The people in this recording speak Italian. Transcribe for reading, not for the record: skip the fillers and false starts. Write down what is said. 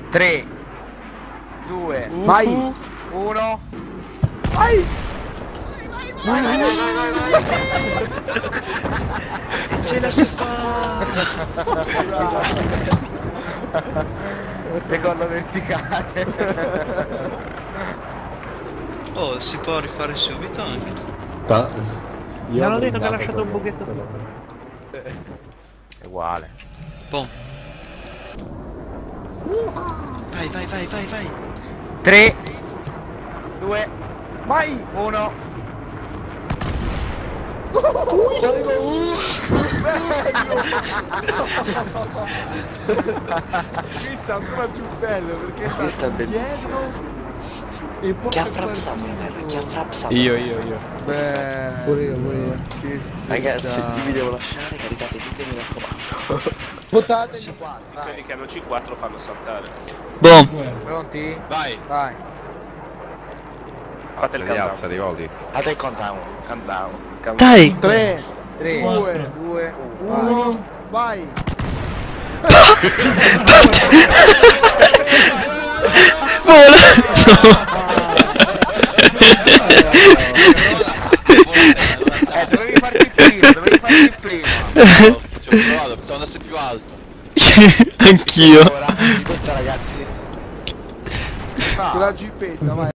3, 2, Vai! 1. Vai! E ce la si fa! Decollo verticale. Oh, si può rifare subito anche. Mi hanno detto che ha lasciato un buchetto sopra. È uguale. Boom. Vai, vai, vai, vai, vai. 3, 2, Vai! 1. Questo è ancora più bello perché Questo sta è bellissimo. dietro e poi Chi ha frapsato la terra? Chi ha frapsato? Io. Beh, Pure io. che Ragazzi, se seta. vi devo lasciare, caricate tutti, mi raccomando. Votatemi qua. Quelli che hanno C4 fanno saltare. Boom. Pronti? Vai. Vai. Fate il countdown. Rivolti. Fate il countdown. Countdown. Dai! 3, 3, 2, 2, 1, vai! dovevi farti prima, dovevi farti prima. Ci ho provato, pensavo andasse più alto. Anch'io. Ora, ragazzi. Con la gippetta, vai!